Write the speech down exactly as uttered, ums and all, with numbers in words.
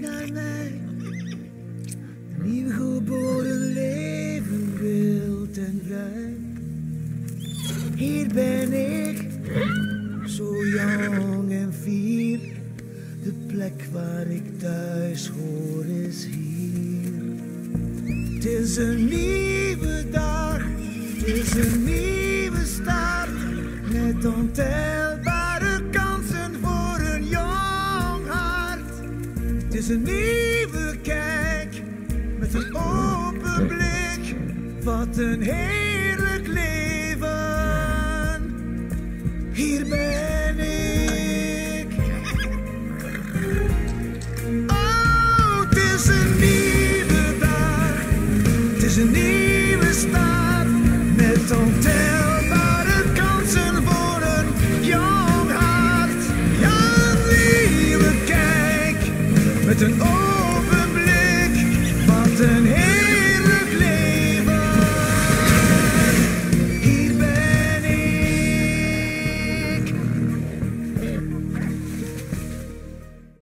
naar mij. Een nieuw geboren leven, wild en vrij. Hier ben ik, zo jong en fier. De plek waar ik thuis hoor is hier. Het is een nieuwe dag, het is een nieuwe start. Met ontelbare kansen voor een jong hart. Het is een nieuwe kijk, met een open blik. Wat een heerlijk leven, hier ben ik. Oh, het is een nieuwe dag, het is een nieuwe start. Met ontelbare kansen voor een jong hart. Ja, een nieuwe kijk, met een open blik. Wat een